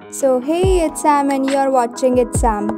So hey, it's Sam and you're watching It's Sam.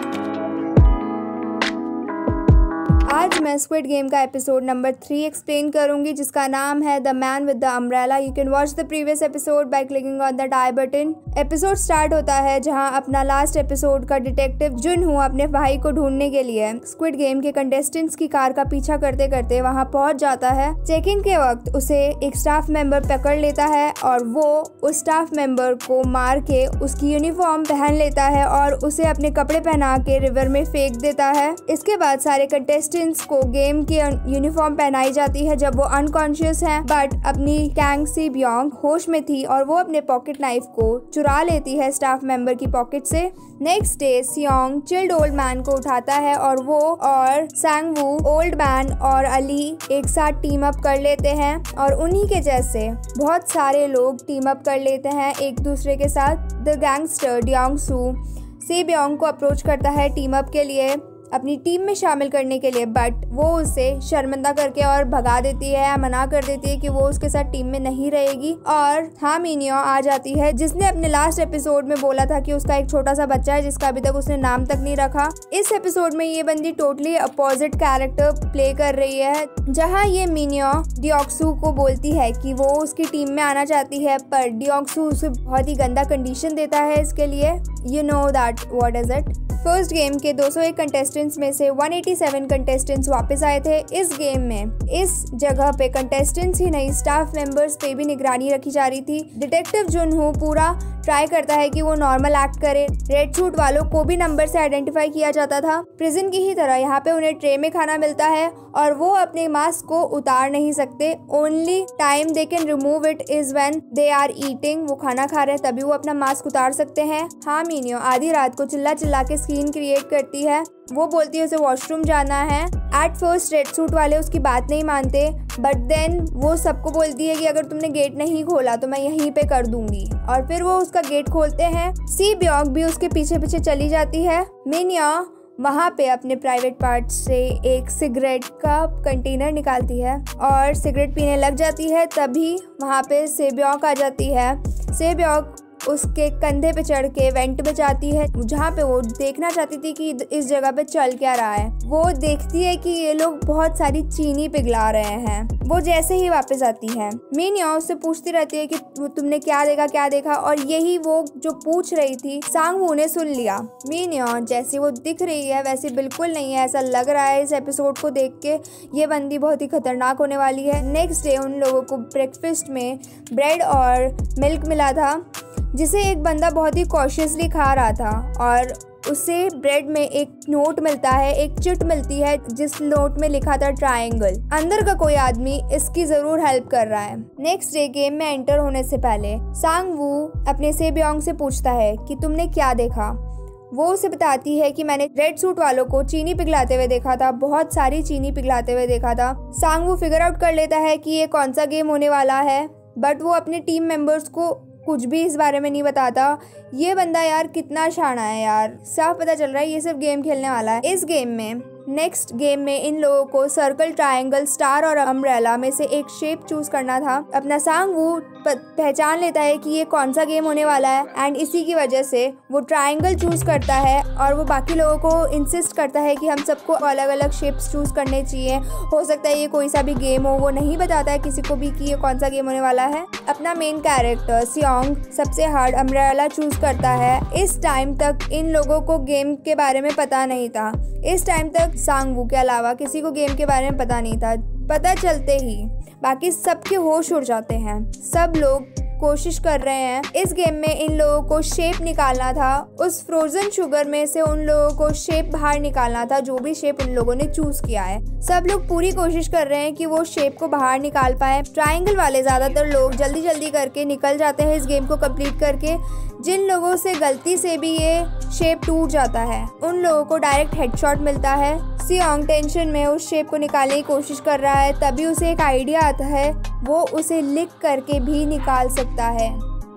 आज मैं squid game का episode number 3 explain करूंगी जिसका नाम है the man with the umbrella. You can watch the previous episode by clicking on the i button. Episode start होता है जहां अपना लास्ट एपिसोड का डिटेक्टिव जुनहू अपने भाई को ढूंढने के लिए स्क्विड गेम के कंटेस्टेंट्स की कार का पीछा करते करते वहां पहुंच जाता है। चेकिंग के वक्त उसे एक स्टाफ मेंबर पकड़ लेता है और वो उस स्टाफ मेंबर को मार के उसकी यूनिफॉर्म पहन लेता है और उसे अपने कपड़े पहना के रिवर में फेंक देता है। इसके बाद सारे कंटेस्टेंट्स को गेम की यूनिफॉर्म पहनाई जाती है जब वो अनकॉन्शियस हैं, बट अपनी कैंग सी ब्योंग होश में थी और वो अपने पॉकेट नाइफ को चुरा लेती है स्टाफ मेंबर की पॉकेट से। नेक्स्ट डे सियोंग चिल्ड ओल्ड मैन को उठाता है और वो और सांगवू ओल्ड मैन और अली एक साथ टीम अप कर लेते हैं और उन्हीं के जैसे बहुत सारे लोग टीम अप कर लेते हैं एक दूसरे के साथ। The gangster Deok su Sae byeok को अप्रोच करता है टीम अप के लिए अपनी टीम में शामिल करने के लिए, बट वो उसे शर्मिंदा करके और भगा देती है, मना कर देती है कि वो उसके साथ टीम में नहीं रहेगी। और हाँ मिनियो आ जाती है जिसने अपने लास्ट एपिसोड में बोला था कि उसका एक छोटा सा बच्चा है जिसका अभी तक उसने नाम तक नहीं रखा। इस एपिसोड में ये बंदी टोटली अपोजिट कैरेक्टर प्ले कर रही है, जहाँ ये मिनियो डियोक्सू को बोलती है कि वो उसकी टीम में आना चाहती है, पर डियोक्सू उसे बहुत ही गंदा कंडीशन देता है इसके लिए। You know that what is it. First game के 201 कंटेस्टेंट्स में से 187 कंटेस्टेंट्स वापस आए थे। इस गेम में इस जगह पे कंटेस्टेंट्स ही नहीं स्टाफ मेंबर्स पे भी निगरानी रखी जा रही थी। डिटेक्टिव जुनहू पूरा ट्राई करता है कि वो नॉर्मल एक्ट करे। रेड सूट वालों को भी नंबर से आइडेंटिफाई किया जाता था। प्रिजन की ही तरह यहाँ पे उन्हें ट्रे में खाना मिलता है और वो अपने मास्क को उतार नहीं सकते। Only time they can remove it is when they are eating. वो खाना खा रहे हैं तभी वो अपना मास्क उतार सकते हैं। हाँ मिनियो आधी रात को चिल्ला चिल्ला के सीन क्रिएट करती है। वो बोलती है उसे वॉशरूम जाना है। एट फर्स्ट रेड सूट वाले उसकी बात नहीं मानते, बट देन वो सबको बोलती है कि अगर तुमने गेट नहीं खोला तो मैं यहीं पे कर दूंगी, और फिर वो उसका गेट खोलते हैं। सी ब्योंग भी उसके पीछे पीछे चली जाती है। मिनिया वहाँ पे अपने प्राइवेट पार्ट से एक सिगरेट का कंटेनर निकालती है और सिगरेट पीने लग जाती है। तभी वहाँ पे सेब्योंग आ जाती है। सेब्योंग उसके कंधे पे चढ़ के वेंट पे जाती है जहाँ पे वो देखना चाहती थी कि इस जगह पे चल क्या रहा है। वो देखती है कि ये लोग बहुत सारी चीनी पिघला रहे हैं। वो जैसे ही वापस आती है मिनियो उससे पूछती रहती है कि तुमने क्या देखा, और यही वो जो पूछ रही थी सांगवू ने सुन लिया। मिनियो जैसी वो दिख रही है वैसे बिल्कुल नहीं है, ऐसा लग रहा है इस एपिसोड को देख के ये बंदी बहुत ही खतरनाक होने वाली है। नेक्स्ट डे उन लोगों को ब्रेकफास्ट में ब्रेड और मिल्क मिला था जिसे एक बंदा बहुत ही कॉशियसली खा रहा था, और उसे ब्रेड में एक नोट मिलता है, एक चिट मिलती है जिस नोट में लिखा था ट्रायंगल। अंदर का कोई आदमी इसकी जरूर हेल्प कर रहा है। नेक्स्ट डे गेम में एंटर होने से पहले सांगवू अपने सेब्योंग से पूछता है कि तुमने क्या देखा। वो उसे बताती है कि मैंने रेड सूट वालों को चीनी पिघलाते हुए देखा था, बहुत सारी चीनी पिघलाते हुए देखा था। सांगवू फिगर आउट कर लेता है कि ये कौन सा गेम होने वाला है, बट वो अपने टीम मेंबर्स को कुछ भी इस बारे में नहीं बताता। ये बंदा यार कितना शाना है यार, साफ पता चल रहा है ये सिर्फ गेम खेलने वाला है। इस गेम में नेक्स्ट गेम में इन लोगों को सर्कल, ट्रायंगल, स्टार और अम्ब्रेला में से एक शेप चूज करना था। अपना सांगवू पहचान लेता है कि ये कौन सा गेम होने वाला है एंड इसी की वजह से वो ट्रायंगल चूज करता है और वो बाकी लोगों को इंसिस्ट करता है कि हम सबको अलग अलग शेप्स चूज करने चाहिए। हो सकता है ये कोई सा भी गेम हो, वो नहीं बताता है किसी को भी कि ये कौन सा गेम होने वाला है। अपना मेन कैरेक्टर सियोंग सबसे हार्ड अम्ब्रेला चूज करता है। इस टाइम तक इन लोगों को गेम के बारे में पता नहीं था। इस टाइम तक सांगवू के अलावा किसी को गेम के बारे में पता नहीं था। पता चलते ही बाकी सबके होश उड़ जाते हैं। सब लोग कोशिश कर रहे हैं। इस गेम में इन लोगों को शेप निकालना था। उस फ्रोजन शुगर में से उन लोगों को शेप बाहर निकालना था, जो भी शेप उन लोगों ने चूज किया है। सब लोग पूरी कोशिश कर रहे हैं कि वो शेप को बाहर निकाल पाए। ट्रायंगल वाले ज्यादातर लोग जल्दी जल्दी करके निकल जाते हैं इस गेम को कंप्लीट करके। जिन लोगों से गलती से भी ये शेप टूट जाता है उन लोगों को डायरेक्ट हेडशॉट मिलता है। सियोंग टेंशन में उस शेप को निकालने की कोशिश कर रहा है, तभी उसे एक आइडिया आता है। वो उसे लिख करके भी निकाल सकता है।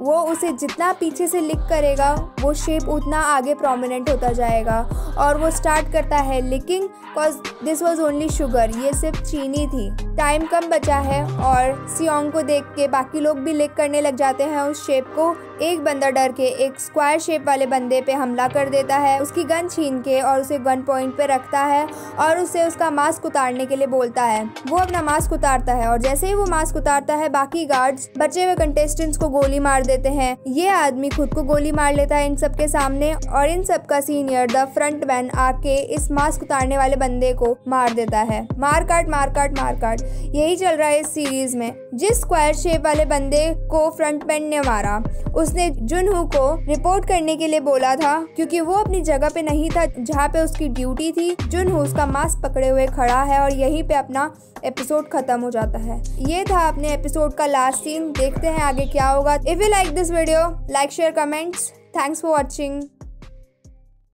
वो उसे जितना पीछे से लिक करेगा वो शेप उतना आगे प्रोमिनेंट होता जाएगा। और वो स्टार्ट करता है licking cause this was only sugar, ये सिर्फ चीनी थी। टाइम कम बचा है और सियोंग को देख के बाकी लोग भी लिक करने लग जाते हैं उस शेप को। एक बंदा डर के एक स्क्वायर शेप वाले बंदे पे हमला कर देता है, उसकी गन छीन के और उसे गन पॉइंट पे रखता है और उसे उसका मास्क उतारने के लिए बोलता है। वो अपना मास्क उतारता है और जैसे ही वो मास्क उतारता है बाकी गार्ड्स बचे हुए कंटेस्टेंट्स को गोली मार देते हैं। ये आदमी खुद को गोली मार लेता है इन सब के सामने और इन सब का सीनियर द फ्रंटमैन आके इस मास्क उतारने वाले बंदे को मार देता है। मार काट यही चल रहा है इस सीरीज में। जिस स्क्वायर शेप वाले बंदे को फ्रंटमैन ने मारा उसने जुनहो को रिपोर्ट करने के लिए बोला था क्योंकि वो अपनी जगह पे नहीं था जहाँ पे उसकी ड्यूटी थी। जुनहो उसका मास्क पकड़े हुए खड़ा है और यहीं पे अपना एपिसोड खत्म हो जाता है। ये था अपने एपिसोड का लास्ट सीन। देखते हैं आगे क्या होगा। If you like this video, like share comments. Thanks for watching.